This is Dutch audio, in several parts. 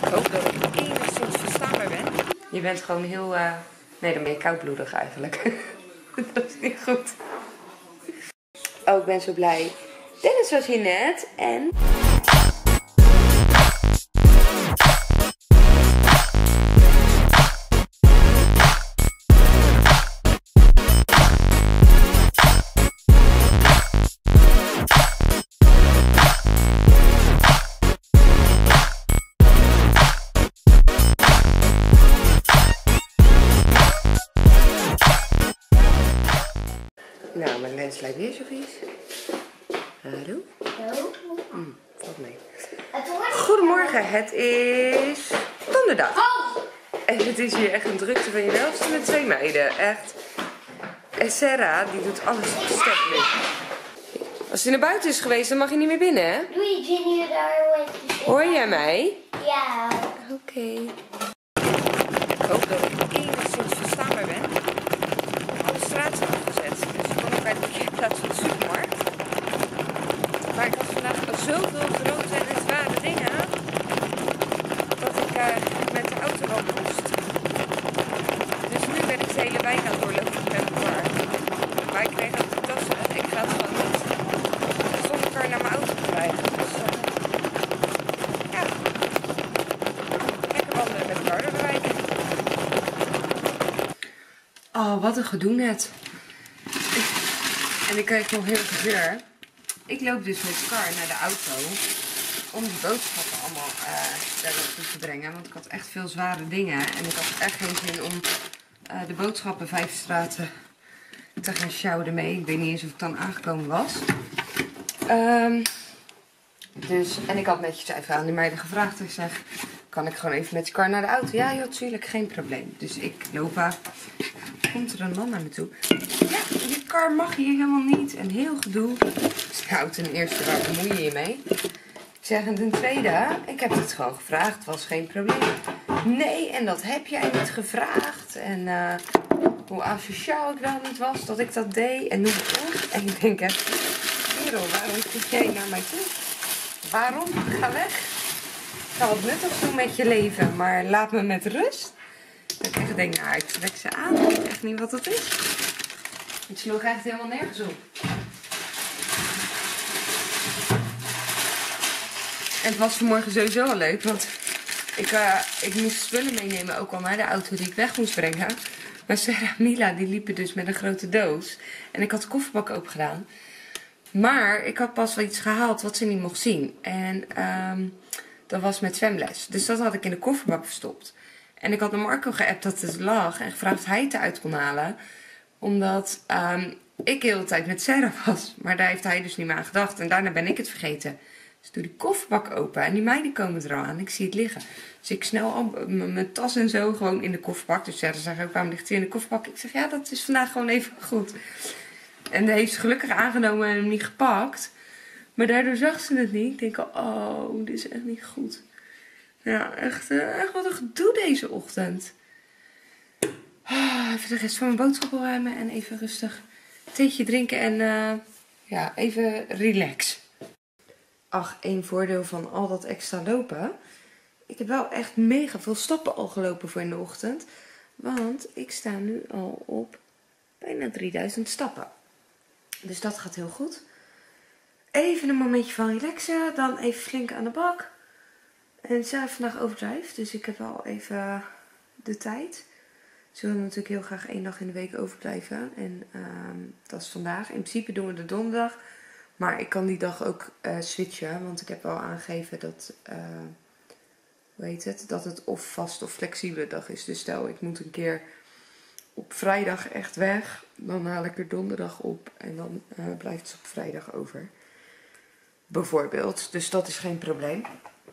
Ik hoop dat ik enigszins verstaanbaar ben. Je bent gewoon heel... Nee, dan ben je koudbloedig eigenlijk. Dat is niet goed. Oh, ik ben zo blij. Dennis was hier net en... Nou, mijn lens lijkt weer zo vies. Hallo? Hallo? Valt mee. Goedemorgen, het is donderdag. Oh! En het is hier echt een drukte van je welste met 2 meiden. Echt. En Sarah, die doet alles op de step nu. Als hij naar buiten is geweest, dan mag je niet meer binnen, hè? Doei, Ginny, daar Hoor jij mij? Ja. Oké. Ik hoop dat ik enigszins verstaanbaar ben. Alle straten zijn afgezet, dus ik kom ook uit de parkeerplaats van de supermarkt. Maar ik had vandaag zoveel grote en zware dingen dat ik met de auto wel moest. Dus nu ben ik de hele wijk aan het doorlopen met elkaar. Maar ik kreeg ook de tassen. Ik ga het gewoon niet zonder elkaar naar mijn auto krijgen. Dus ja, lekker wandelen met elkaar door de wijk. Oh, wat een gedoe net. En ik kijk nog heel veel. Ik loop dus met Car naar de auto om die boodschappen allemaal daar naartoe te brengen. Want ik had echt veel zware dingen. En ik had echt geen zin om de boodschappen 5 straten te gaan sjouwen mee. Ik weet niet eens of ik dan aangekomen was. En ik had netjes even aan die meiden gevraagd. Ik zeg, kan ik gewoon even met Car naar de auto? Ja, joh, tuurlijk, geen probleem. Dus ik loop aan. Komt er een man naar me toe. Ja, je Car mag hier helemaal niet. En heel gedoe. Nou, ten eerste, waar bemoei je je mee? Ik zeg, en ten tweede, ik heb het gewoon gevraagd. Het was geen probleem. Nee, en dat heb jij niet gevraagd. En hoe asociaal ik dan niet was dat ik dat deed. En noem het op. En ik denk echt, kerel, waarom zit jij naar mij toe? Waarom? Ga weg. Ga wat nuttigs doen met je leven. Maar laat me met rust. Dat ik echt denk, nou, ik trek ze aan. Ik weet echt niet wat dat is. Het sloeg echt helemaal nergens op. En het was vanmorgen sowieso wel leuk, want ik moest spullen meenemen, ook al naar de auto die ik weg moest brengen. Maar Sarah en Mila, die liepen dus met een grote doos. En ik had de kofferbak open gedaan. Maar ik had pas wel iets gehaald wat ze niet mocht zien. En dat was met zwemles. Dus dat had ik in de kofferbak verstopt. En ik had naar Marco geappt dat het lag en gevraagd of hij het eruit kon halen. Omdat ik de hele tijd met Sarah was. Maar daar heeft hij dus niet meer aan gedacht. En daarna ben ik het vergeten. Dus ik doe die kofferbak open en die meiden komen er al aan. Ik zie het liggen. Dus ik snel al mijn tas en zo gewoon in de kofferbak. Dus Sarah zegt ook, waarom ligt hij in de kofferbak? Ik zeg, ja, dat is vandaag gewoon even goed. En dat heeft ze gelukkig aangenomen en hem niet gepakt. Maar daardoor zag ze het niet. Ik denk al, oh, dit is echt niet goed. Ja, echt wat een gedoe deze ochtend. Even de rest van mijn boodschappen ruimen en even rustig theetje drinken en ja, even relax. Ach, één voordeel van al dat extra lopen. Ik heb wel echt mega veel stappen al gelopen voor in de ochtend. Want ik sta nu al op bijna 3000 stappen. Dus dat gaat heel goed. Even een momentje van relaxen. Dan even flink aan de bak. En Sarah vandaag overdrijft. Dus ik heb wel even de tijd. Ze willen natuurlijk heel graag 1 dag in de week overblijven. En dat is vandaag. In principe doen we de donderdag. Maar ik kan die dag ook switchen. Want ik heb wel aangegeven dat, dat het of vast of flexibele dag is. Dus stel ik moet een keer op vrijdag echt weg. Dan haal ik er donderdag op. En dan blijft ze op vrijdag over. Bijvoorbeeld. Dus dat is geen probleem.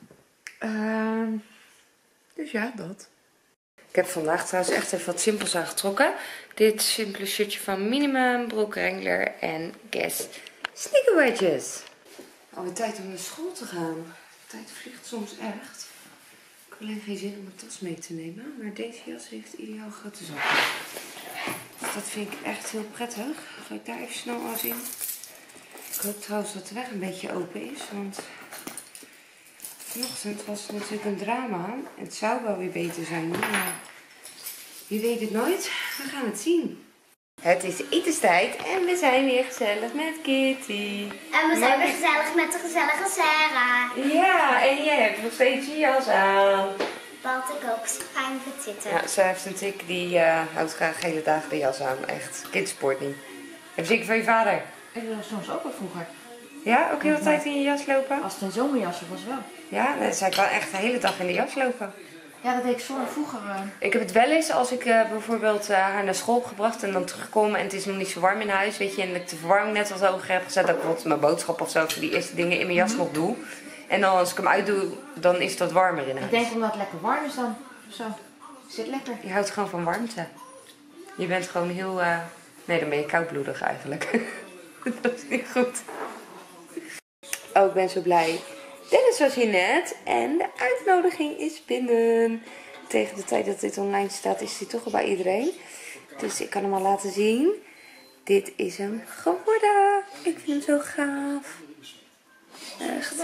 Dus ja, dat. Ik heb vandaag trouwens echt even wat simpels aangetrokken. Dit simpele shirtje van Minimum, broek Wrangler en Guess sneaker wedges. Alweer tijd om naar school te gaan. De tijd vliegt soms echt. Ik heb alleen geen zin om mijn tas mee te nemen. Maar deze jas heeft ideaal grote zakken. Dus dat vind ik echt heel prettig. Ga ik daar even snel alles in. Ik hoop trouwens dat de weg een beetje open is. Want Vanochtend was het natuurlijk een drama. Het zou wel weer beter zijn, maar je weet het nooit. We gaan het zien. Het is etenstijd en we zijn weer gezellig met Kitty. En we zijn weer gezellig met de gezellige Sarah. Ja, en jij hebt nog steeds je jas aan. Wat ik ook fijn vind zitten. Ja, ze heeft een tik die houdt graag hele dagen de jas aan. Echt, kindsport niet. Heb je zeker van je vader? Ik wil soms ook wel vroeger. Ja, ook heel de tijd in je jas lopen? Als het een zomerjasje was wel. Ja, zij kan echt de hele dag in de jas lopen. Ja, dat deed ik vroeger. Ik heb het wel eens als ik bijvoorbeeld haar naar school heb gebracht en dan terugkom en het is nog niet zo warm in huis, weet je, en ik de verwarming net als hoger heb gezet, dat ik bijvoorbeeld mijn boodschap of zo, voor die eerste dingen in mijn jas nog doe. En dan als ik hem uitdoe, dan is het wat warmer in huis. Ik denk omdat het lekker warm is dan. Zo. Zit lekker. Je houdt gewoon van warmte. Je bent gewoon heel... Nee, dan ben je koudbloedig eigenlijk. Dat is niet goed. Oh, ik ben zo blij. Dennis was hier net en de uitnodiging is binnen. Tegen de tijd dat dit online staat is hij toch al bij iedereen. Dus ik kan hem al laten zien. Dit is hem geworden. Ik vind hem zo gaaf. Echt.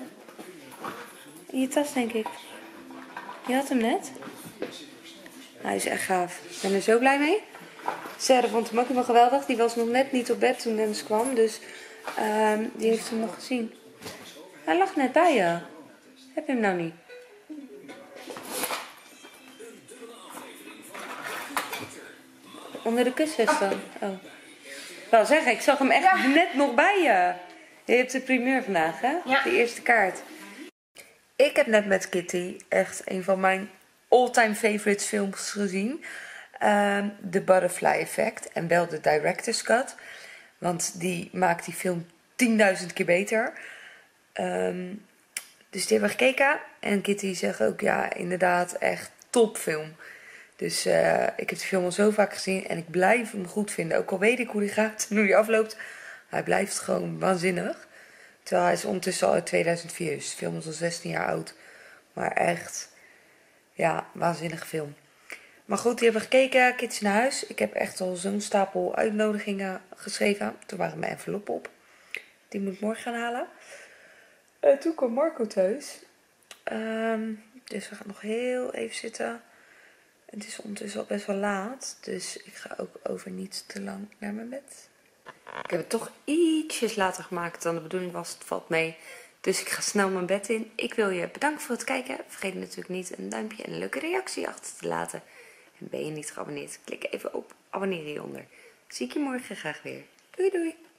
In je tas denk ik. Je had hem net. Hij is echt gaaf. Ik ben er zo blij mee. Sarah vond hem ook helemaal geweldig. Die was nog net niet op bed toen Dennis kwam. Dus die heeft hem nog gezien. Hij lag net bij je. Heb je hem nou niet? Onder de kussens dan. Oh. Ik wou zeggen, ik zag hem echt net nog bij je. Je hebt de primeur vandaag, hè? Ja. De eerste kaart. Ik heb net met Kitty echt een van mijn all-time favorites films gezien. The Butterfly Effect en wel de Director's Cut. Want die maakt die film 10.000 keer beter. Dus die hebben we gekeken. En Kitty zegt ook, ja, inderdaad, echt topfilm. Dus ik heb de film al zo vaak gezien en ik blijf hem goed vinden. Ook al weet ik hoe die gaat en hoe die afloopt. Hij blijft gewoon waanzinnig. Terwijl hij is ondertussen al uit 2004. Dus de film is al 16 jaar oud. Maar echt, ja, waanzinnige film. Maar goed, die hebben we gekeken. Kitty naar huis. Ik heb echt al zo'n stapel uitnodigingen geschreven. Toen waren mijn enveloppen op. Die moet ik morgen gaan halen. En toen kwam Marco thuis. Dus we gaan nog heel even zitten. Het is ondertussen al best wel laat. Dus ik ga ook over niet te lang naar mijn bed. Ik heb het toch ietsjes later gemaakt dan de bedoeling was. Het valt mee. Dus ik ga snel mijn bed in. Ik wil je bedanken voor het kijken. Vergeet natuurlijk niet een duimpje en een leuke reactie achter te laten. En ben je niet geabonneerd? Klik even op abonneren hieronder. Zie ik je morgen graag weer. Doei doei.